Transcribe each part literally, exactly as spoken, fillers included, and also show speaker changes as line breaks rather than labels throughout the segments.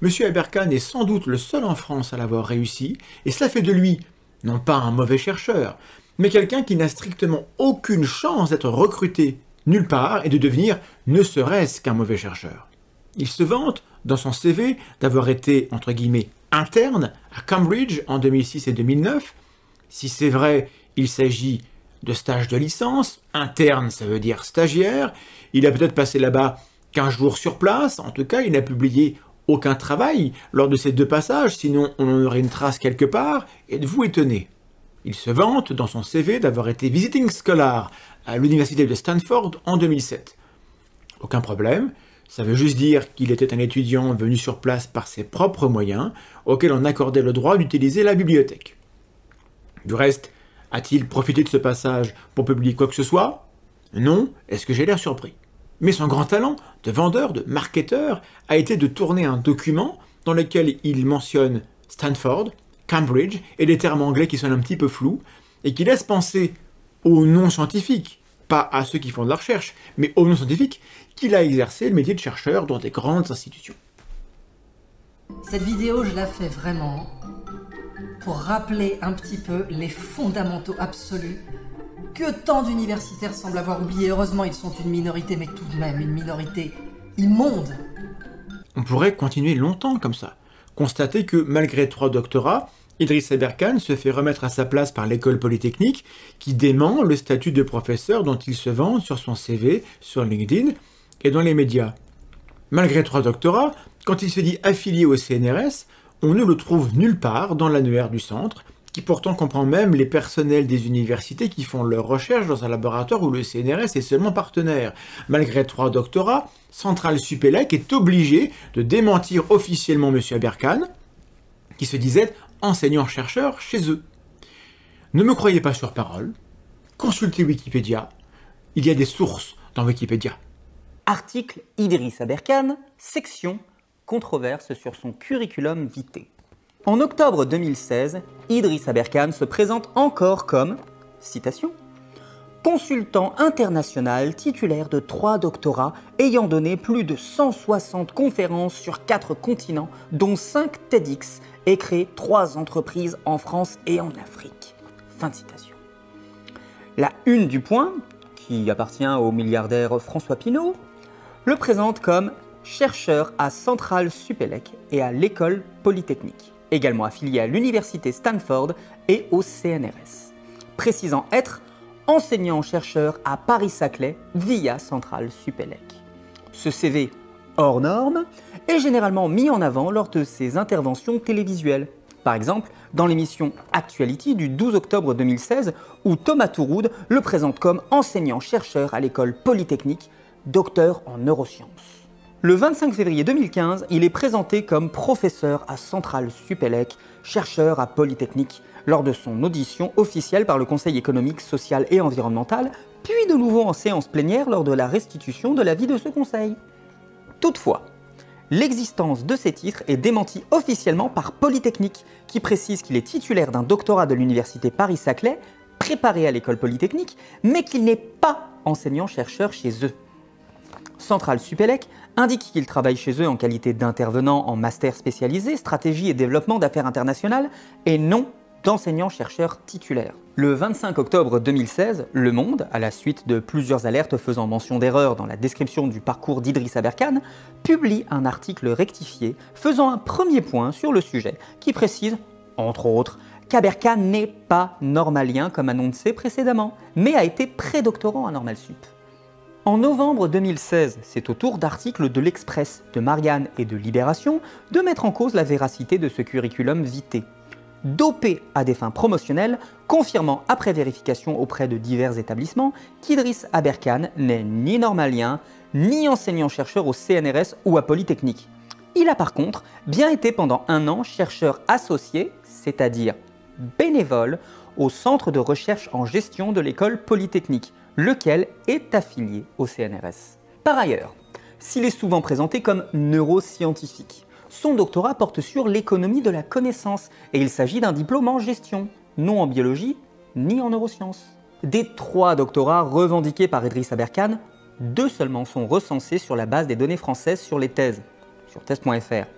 M. Aberkan est sans doute le seul en France à l'avoir réussi, et cela fait de lui, non pas un mauvais chercheur, mais quelqu'un qui n'a strictement aucune chance d'être recruté nulle part et de devenir ne serait-ce qu'un mauvais chercheur. Il se vante, dans son C V, d'avoir été, entre guillemets, interne à Cambridge en deux mille six et deux mille neuf. Si c'est vrai, il s'agit de stage de licence, interne ça veut dire stagiaire, il a peut-être passé là-bas quinze jours sur place, en tout cas il n'a publié aucun travail lors de ces deux passages, sinon on en aurait une trace quelque part. Êtes-vous étonné? Il se vante dans son C V d'avoir été visiting scholar à l'université de Stanford en deux mille sept. Aucun problème, ça veut juste dire qu'il était un étudiant venu sur place par ses propres moyens, auquel on accordait le droit d'utiliser la bibliothèque. Du reste, a-t-il profité de ce passage pour publier quoi que ce soit? Non, est-ce que j'ai l'air surpris? Mais son grand talent de vendeur, de marketeur, a été de tourner un document dans lequel il mentionne Stanford, Cambridge et des termes anglais qui sonnent un petit peu flous et qui laissent penser aux non-scientifiques, pas à ceux qui font de la recherche, mais aux non-scientifiques, qu'il a exercé le métier de chercheur dans des grandes institutions.
Cette vidéo, je la fais vraiment pour rappeler un petit peu les fondamentaux absolus que tant d'universitaires semblent avoir oubliés. Heureusement, ils sont une minorité, mais tout de même une minorité immonde.
On pourrait continuer longtemps comme ça. Constater que, malgré trois doctorats, Idriss Aberkan se fait remettre à sa place par l'école polytechnique qui dément le statut de professeur dont il se vante sur son C V, sur LinkedIn et dans les médias. Malgré trois doctorats, quand il se dit affilié au C N R S, on ne le trouve nulle part dans l'annuaire du centre, qui pourtant comprend même les personnels des universités qui font leurs recherches dans un laboratoire où le C N R S est seulement partenaire. Malgré trois doctorats, Centrale Supélec est obligé de démentir officiellement M. Aberkan, qui se disait enseignant-chercheur chez eux. Ne me croyez pas sur parole, consultez Wikipédia, il y a des sources dans Wikipédia.
Article Idriss Aberkan, section controverse sur son curriculum vitae. En octobre deux mille seize, Idriss Aberkan se présente encore comme, citation, consultant international titulaire de trois doctorats ayant donné plus de cent soixante conférences sur quatre continents, dont cinq TEDx, et créé trois entreprises en France et en Afrique. Fin de citation. La une du Point, qui appartient au milliardaire François Pinault, le présente comme chercheur à Centrale Supélec et à l'École Polytechnique, également affilié à l'Université Stanford et au C N R S, précisant être enseignant-chercheur à Paris-Saclay via Centrale Supélec. Ce C V hors norme est généralement mis en avant lors de ses interventions télévisuelles. Par exemple, dans l'émission Actuality du douze octobre deux mille seize, où Thomas Touroud le présente comme enseignant-chercheur à l'École Polytechnique, docteur en neurosciences. Le vingt-cinq février deux mille quinze, il est présenté comme professeur à Centrale Supélec, chercheur à Polytechnique, lors de son audition officielle par le Conseil économique, social et environnemental, puis de nouveau en séance plénière lors de la restitution de l'avis de ce conseil. Toutefois, l'existence de ces titres est démentie officiellement par Polytechnique, qui précise qu'il est titulaire d'un doctorat de l'université Paris-Saclay, préparé à l'école Polytechnique, mais qu'il n'est pas enseignant-chercheur chez eux. Centrale Supélec indique qu'il travaille chez eux en qualité d'intervenant en master spécialisé, stratégie et développement d'affaires internationales, et non d'enseignant-chercheur titulaire. Le vingt-cinq octobre deux mille seize, Le Monde, à la suite de plusieurs alertes faisant mention d'erreurs dans la description du parcours d'Idriss Aberkan, publie un article rectifié faisant un premier point sur le sujet qui précise, entre autres, qu'Aberkan n'est pas normalien comme annoncé précédemment, mais a été prédoctorant à Normal Sup. En novembre deux mille seize, c'est au tour d'articles de l'Express, de Marianne et de Libération de mettre en cause la véracité de ce curriculum vitae. Dopé à des fins promotionnelles, confirmant après vérification auprès de divers établissements qu'Idriss Aberkan n'est ni normalien, ni enseignant-chercheur au C N R S ou à Polytechnique. Il a par contre bien été pendant un an chercheur associé, c'est-à-dire bénévole, au Centre de recherche en gestion de l'école Polytechnique, lequel est affilié au C N R S. Par ailleurs, s'il est souvent présenté comme neuroscientifique, son doctorat porte sur l'économie de la connaissance et il s'agit d'un diplôme en gestion, non en biologie ni en neurosciences. Des trois doctorats revendiqués par Idriss Aberkan, deux seulement sont recensés sur la base des données françaises sur les thèses, sur thèse point F R.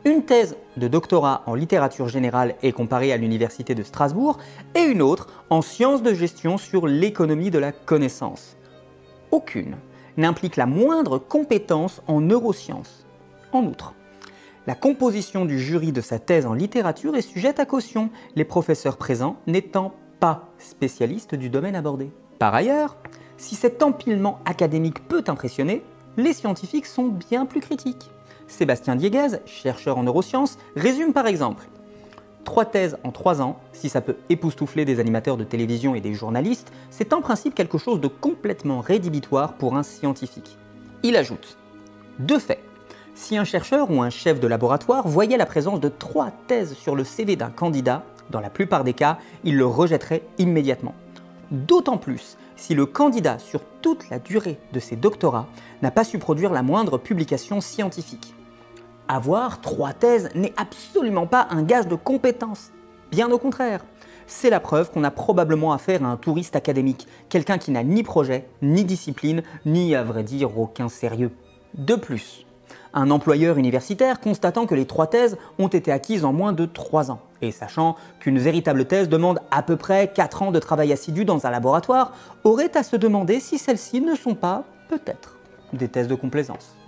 Une thèse de doctorat en littérature générale et comparée à l'université de Strasbourg et une autre en sciences de gestion sur l'économie de la connaissance. Aucune n'implique la moindre compétence en neurosciences. En outre, la composition du jury de sa thèse en littérature est sujette à caution, les professeurs présents n'étant pas spécialistes du domaine abordé. Par ailleurs, si cet empilement académique peut impressionner, les scientifiques sont bien plus critiques. Sébastien Dieguez, chercheur en neurosciences, résume par exemple « Trois thèses en trois ans, si ça peut époustoufler des animateurs de télévision et des journalistes, c'est en principe quelque chose de complètement rédhibitoire pour un scientifique. » Il ajoute « De fait, si un chercheur ou un chef de laboratoire voyait la présence de trois thèses sur le C V d'un candidat, dans la plupart des cas, il le rejetterait immédiatement. D'autant plus si le candidat, sur toute la durée de ses doctorats, n'a pas su produire la moindre publication scientifique. Avoir trois thèses n'est absolument pas un gage de compétence. Bien au contraire. C'est la preuve qu'on a probablement affaire à un touriste académique, quelqu'un qui n'a ni projet, ni discipline, ni à vrai dire aucun sérieux. De plus, un employeur universitaire constatant que les trois thèses ont été acquises en moins de trois ans, et sachant qu'une véritable thèse demande à peu près quatre ans de travail assidu dans un laboratoire, aurait à se demander si celles-ci ne sont pas, peut-être, des thèses de complaisance.